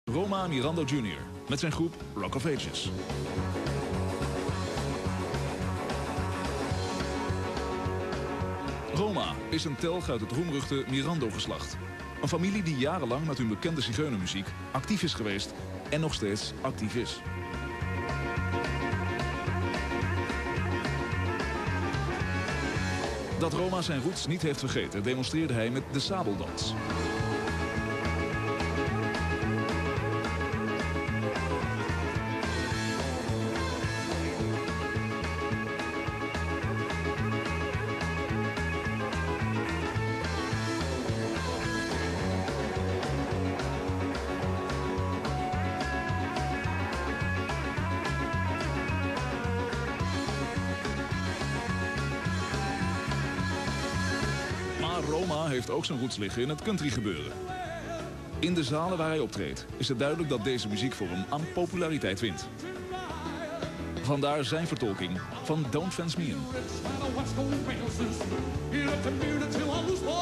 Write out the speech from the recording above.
Roma Miranda Jr. met zijn groep Rock of Ages. Roma is een telg uit het roemruchte Mirando-geslacht. Een familie die jarenlang met hun bekende zigeunermuziek actief is geweest en nog steeds actief is. Dat Roma zijn roots niet heeft vergeten, demonstreerde hij met de sabeldans. Roma heeft ook zijn roots liggen in het country gebeuren. In de zalen waar hij optreedt is het duidelijk dat deze muziekvorm aan populariteit wint. Vandaar zijn vertolking van Don't Fence Me In.